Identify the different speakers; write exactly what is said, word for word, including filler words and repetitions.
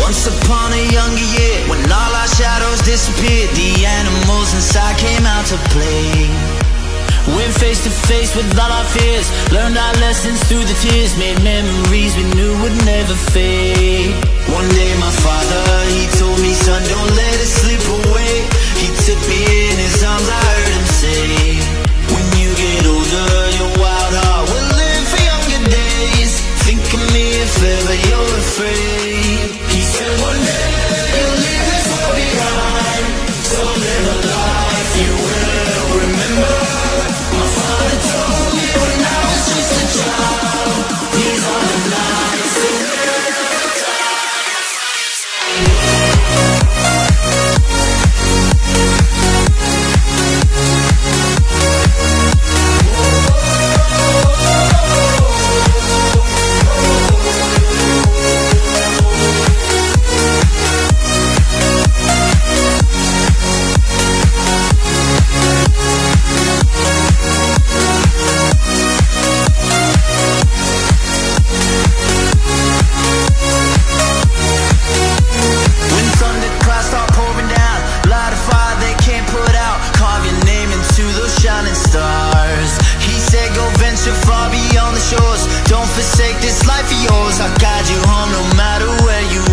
Speaker 1: Once upon a younger year, when all our shadows disappeared, the animals inside came out to play. Went face to face with all our fears, learned our lessons through the tears, made memories we knew would never fade. One day my father, he told me, son, don't let it slip away. He took me in his arms, I heard him say, when you get older, your wild heart will live for younger days. Think of me if ever you're afraid. He said one day you'll leave this world behind, so live a life you will remember. My father told me when I was just a child, these are the nights that never die. Far beyond the shores, don't forsake this life of yours. I'll guide you home no matter where you